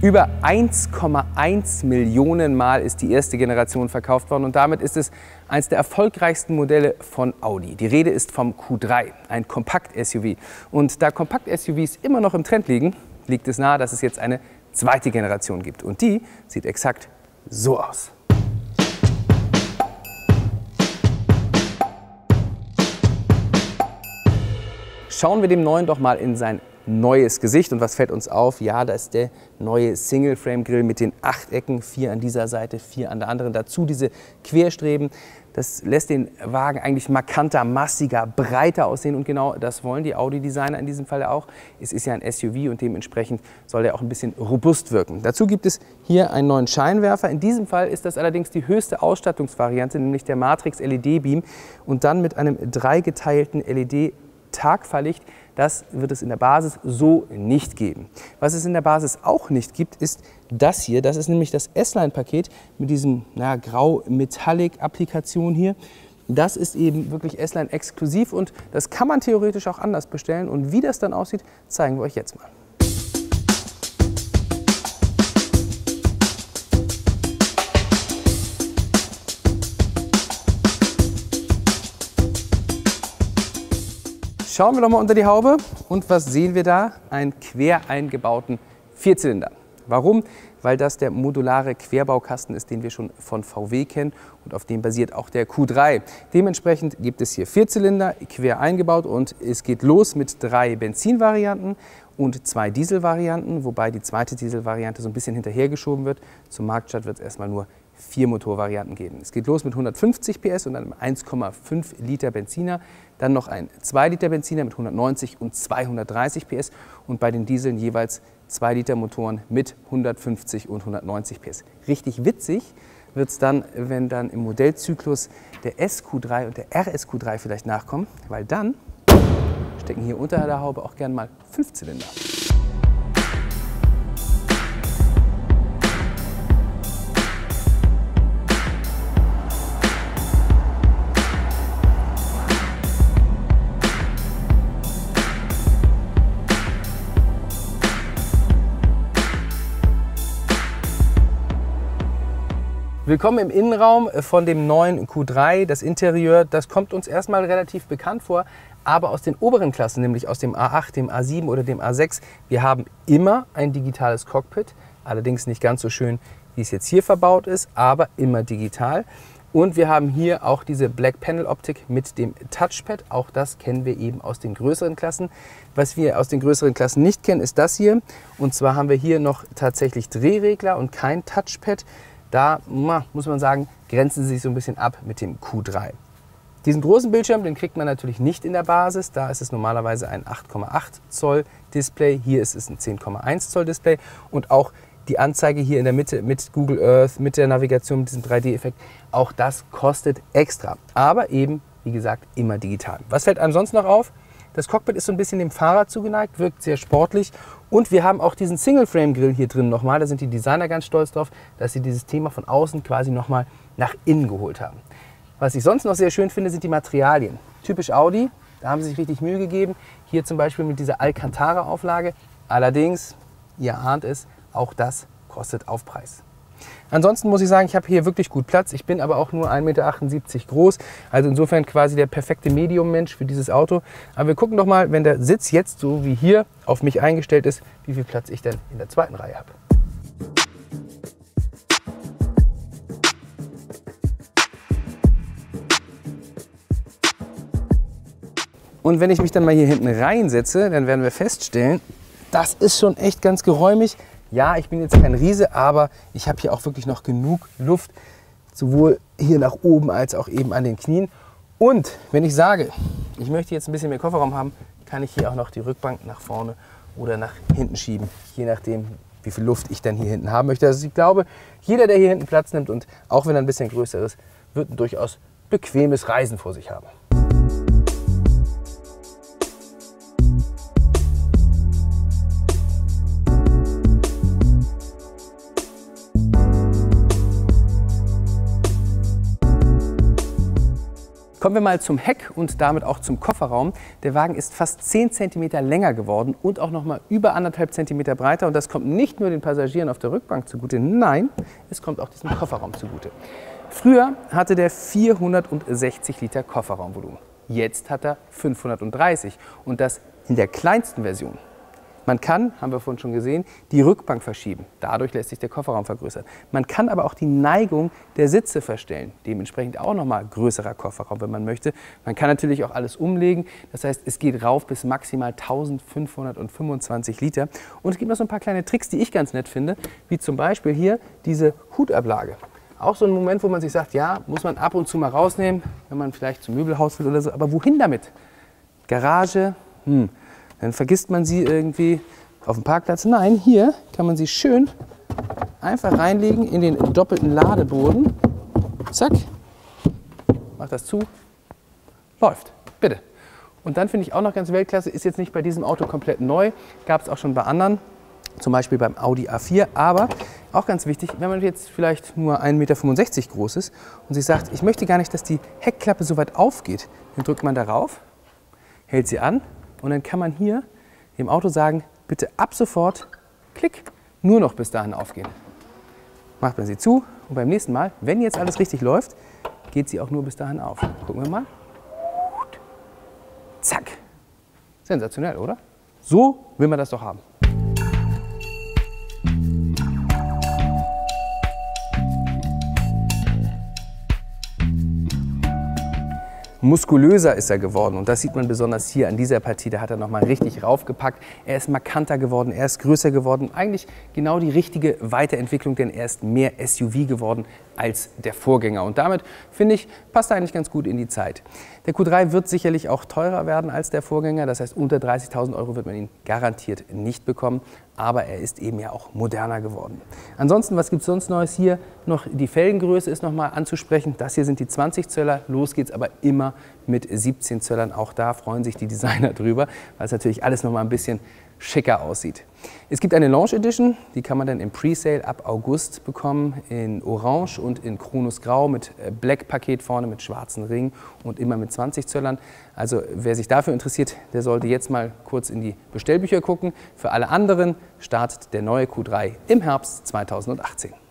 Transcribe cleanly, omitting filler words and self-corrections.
Über 1,1 Millionen Mal ist die erste Generation verkauft worden und damit ist es eines der erfolgreichsten Modelle von Audi. Die Rede ist vom Q3, ein Kompakt-SUV. Und da Kompakt-SUVs immer noch im Trend liegen, liegt es nahe, dass es jetzt eine zweite Generation gibt. Und die sieht exakt so aus. Schauen wir dem Neuen doch mal in sein neues Gesicht. Und was fällt uns auf? Ja, da ist der neue Single-Frame-Grill mit den 8 Ecken, 4 an dieser Seite, 4 an der anderen. Dazu diese Querstreben. Das lässt den Wagen eigentlich markanter, massiger, breiter aussehen. Und genau das wollen die Audi-Designer in diesem Fall auch. Es ist ja ein SUV und dementsprechend soll der auch ein bisschen robust wirken. Dazu gibt es hier einen neuen Scheinwerfer. In diesem Fall ist das allerdings die höchste Ausstattungsvariante, nämlich der Matrix LED-Beam. Und dann mit einem dreigeteilten LED-Tagfahrlicht. Das wird es in der Basis so nicht geben. Was es in der Basis auch nicht gibt, ist das hier. Das ist nämlich das S-Line-Paket mit diesem Grau-Metallic-Applikation hier. Das ist eben wirklich S-Line exklusiv und das kann man theoretisch auch anders bestellen. Und wie das dann aussieht, zeigen wir euch jetzt mal. Schauen wir doch mal unter die Haube und was sehen wir da? Einen quer eingebauten Vierzylinder. Warum? Weil das der modulare Querbaukasten ist, den wir schon von VW kennen und auf dem basiert auch der Q3. Dementsprechend gibt es hier Vierzylinder quer eingebaut und es geht los mit 3 Benzinvarianten und 2 Dieselvarianten, wobei die zweite Dieselvariante so ein bisschen hinterhergeschoben wird. Zum Marktstart wird es erstmal nur 4 Motorvarianten geben. Es geht los mit 150 PS und einem 1,5 Liter Benziner, dann noch ein 2 Liter Benziner mit 190 und 230 PS und bei den Dieseln jeweils 2 Liter Motoren mit 150 und 190 PS. Richtig witzig wird es dann, wenn dann im Modellzyklus der SQ3 und der RSQ3 vielleicht nachkommen, weil dann stecken hier unter der Haube auch gern mal 5 Zylinder. Willkommen im Innenraum von dem neuen Q3. Das Interieur, das kommt uns erstmal relativ bekannt vor, aber aus den oberen Klassen, nämlich aus dem A8, dem A7 oder dem A6, wir haben immer ein digitales Cockpit, allerdings nicht ganz so schön, wie es jetzt hier verbaut ist, aber immer digital. Und wir haben hier auch diese Black Panel Optik mit dem Touchpad. Auch das kennen wir eben aus den größeren Klassen. Was wir aus den größeren Klassen nicht kennen, ist das hier. Und zwar haben wir hier noch tatsächlich Drehregler und kein Touchpad. Da muss man sagen, grenzen sie sich so ein bisschen ab mit dem Q3. Diesen großen Bildschirm, den kriegt man natürlich nicht in der Basis. Da ist es normalerweise ein 8,8 Zoll Display. Hier ist es ein 10,1 Zoll Display. Und auch die Anzeige hier in der Mitte mit Google Earth, mit der Navigation, mit diesem 3D-Effekt, auch das kostet extra. Aber eben, wie gesagt, immer digital. Was fällt einem sonst noch auf? Das Cockpit ist so ein bisschen dem Fahrrad zugeneigt, wirkt sehr sportlich. Und wir haben auch diesen Single-Frame-Grill hier drin nochmal. Da sind die Designer ganz stolz drauf, dass sie dieses Thema von außen quasi nochmal nach innen geholt haben. Was ich sonst noch sehr schön finde, sind die Materialien. Typisch Audi, da haben sie sich richtig Mühe gegeben. Hier zum Beispiel mit dieser Alcantara-Auflage. Allerdings, ihr ahnt es, auch das kostet Aufpreis. Ansonsten muss ich sagen, ich habe hier wirklich gut Platz. Ich bin aber auch nur 1,78 Meter groß. Also insofern quasi der perfekte Medium-Mensch für dieses Auto. Aber wir gucken doch mal, wenn der Sitz jetzt so wie hier auf mich eingestellt ist, wie viel Platz ich denn in der zweiten Reihe habe. Und wenn ich mich dann mal hier hinten reinsetze, dann werden wir feststellen, das ist schon echt ganz geräumig. Ja, ich bin jetzt kein Riese, aber ich habe hier auch wirklich noch genug Luft, sowohl hier nach oben als auch eben an den Knien. Und wenn ich sage, ich möchte jetzt ein bisschen mehr Kofferraum haben, kann ich hier auch noch die Rückbank nach vorne oder nach hinten schieben, je nachdem, wie viel Luft ich dann hier hinten haben möchte. Also ich glaube, jeder, der hier hinten Platz nimmt und auch wenn er ein bisschen größer ist, wird ein durchaus bequemes Reisen vor sich haben. Kommen wir mal zum Heck und damit auch zum Kofferraum. Der Wagen ist fast 10 cm länger geworden und auch noch mal über 1,5 cm breiter. Und das kommt nicht nur den Passagieren auf der Rückbank zugute, nein, es kommt auch diesem Kofferraum zugute. Früher hatte der 460 Liter Kofferraumvolumen. Jetzt hat er 530 und das in der kleinsten Version. Man kann, haben wir vorhin schon gesehen, die Rückbank verschieben. Dadurch lässt sich der Kofferraum vergrößern. Man kann aber auch die Neigung der Sitze verstellen. Dementsprechend auch nochmal größerer Kofferraum, wenn man möchte. Man kann natürlich auch alles umlegen. Das heißt, es geht rauf bis maximal 1525 Liter. Und es gibt noch so ein paar kleine Tricks, die ich ganz nett finde, wie zum Beispiel hier diese Hutablage. Auch so ein Moment, wo man sich sagt, ja, muss man ab und zu mal rausnehmen, wenn man vielleicht zum Möbelhaus will oder so. Aber wohin damit? Garage? Dann vergisst man sie irgendwie auf dem Parkplatz. Nein, hier kann man sie schön einfach reinlegen in den doppelten Ladeboden. Zack, macht das zu, läuft, bitte. Und dann finde ich auch noch ganz Weltklasse, ist jetzt nicht bei diesem Auto komplett neu, gab es auch schon bei anderen, zum Beispiel beim Audi A4, aber auch ganz wichtig, wenn man jetzt vielleicht nur 1,65 Meter groß ist und sich sagt, ich möchte gar nicht, dass die Heckklappe so weit aufgeht, dann drückt man darauf, hält sie an. Und dann kann man hier dem Auto sagen, bitte ab sofort, klick, nur noch bis dahin aufgehen. Macht man sie zu und beim nächsten Mal, wenn jetzt alles richtig läuft, geht sie auch nur bis dahin auf. Gucken wir mal. Zack. Sensationell, oder? So will man das doch haben. Muskulöser ist er geworden und das sieht man besonders hier an dieser Partie. Da hat er nochmal richtig raufgepackt. Er ist markanter geworden, er ist größer geworden. Eigentlich genau die richtige Weiterentwicklung, denn er ist mehr SUV geworden als der Vorgänger. Und damit, finde ich, passt er eigentlich ganz gut in die Zeit. Der Q3 wird sicherlich auch teurer werden als der Vorgänger. Das heißt, unter 30.000 € wird man ihn garantiert nicht bekommen. Aber er ist eben ja auch moderner geworden. Ansonsten, was gibt es sonst Neues hier? Noch die Felgengröße ist noch mal anzusprechen. Das hier sind die 20 Zöller. Los geht's aber immer mit 17 Zöllern. Auch da freuen sich die Designer drüber, weil es natürlich alles noch mal ein bisschen schicker aussieht. Es gibt eine Launch Edition, die kann man dann im Presale ab August bekommen, in Orange und in Kronos Grau mit Black-Paket vorne mit schwarzen Ringen und immer mit 20 Zöllern. Also wer sich dafür interessiert, der sollte jetzt mal kurz in die Bestellbücher gucken. Für alle anderen startet der neue Q3 im Herbst 2018.